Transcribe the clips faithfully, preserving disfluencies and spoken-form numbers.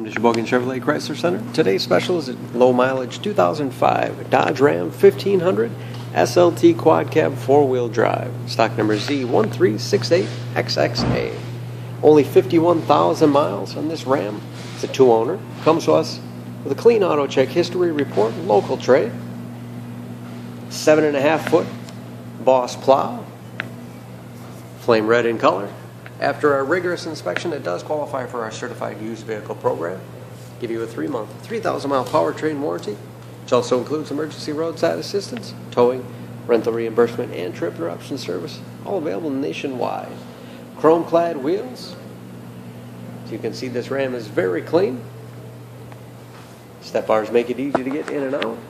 Welcome to Sheboygan Chevrolet Chrysler Center. Today's special is a low mileage two thousand five Dodge Ram fifteen hundred S L T quad cab four wheel drive. Stock number Z one three six eight X X A. Only fifty-one thousand miles on this Ram. It's a two owner. Comes to us with a clean auto check history report, local trade. Seven and a half foot Boss plow. Flame red in color. After our rigorous inspection, it does qualify for our certified used vehicle program. Give you a three month, three thousand mile powertrain warranty, which also includes emergency roadside assistance, towing, rental reimbursement, and trip interruption service, all available nationwide. Chrome clad wheels. As you can see, this Ram is very clean. Step bars make it easy to get in and out.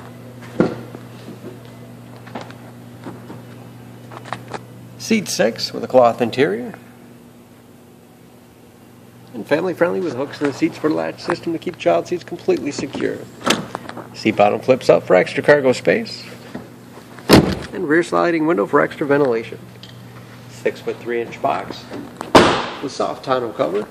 Seat six with a cloth interior. And family friendly with hooks in the seats for the latch system to keep child seats completely secure. Seat bottom flips up for extra cargo space. And rear sliding window for extra ventilation. Six foot three inch box with soft tonneau cover.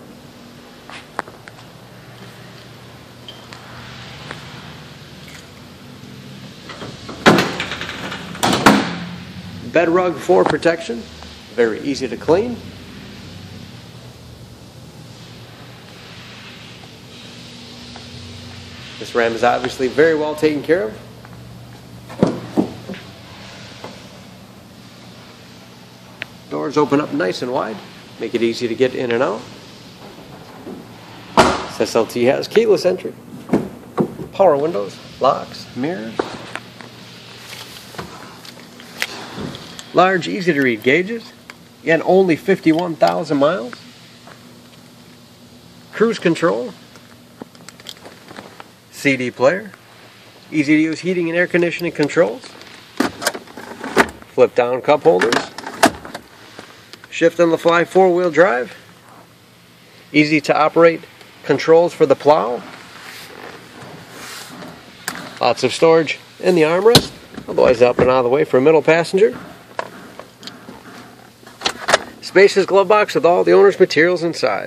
Bed rug for protection. Very easy to clean. This Ram is obviously very well taken care of. Doors open up nice and wide, make it easy to get in and out. This S L T has keyless entry, power windows, locks, mirrors, large, easy to read gauges, again only fifty-one thousand miles. Cruise control. C D player, easy to use heating and air conditioning controls, flip down cup holders, shift on the fly four wheel drive, easy to operate controls for the plow, lots of storage in the armrest, otherwise up and out of the way for a middle passenger, spacious glove box with all the owner's materials inside.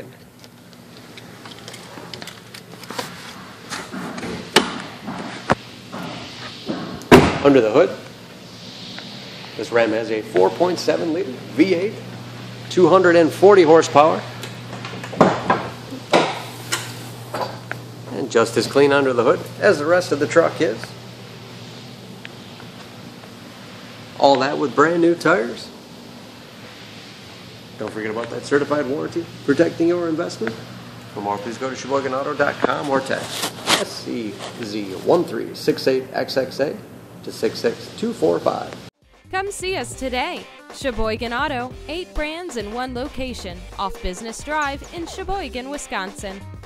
Under the hood, this Ram has a four point seven liter V eight, two hundred forty horsepower, and just as clean under the hood as the rest of the truck is. All that with brand new tires. Don't forget about that certified warranty, protecting your investment. For more, please go to Sheboygan Auto dot com or text S C Z one three six eight X X A to six six two four five. Come see us today. Sheboygan Auto, eight brands in one location, off Business Drive in Sheboygan, Wisconsin.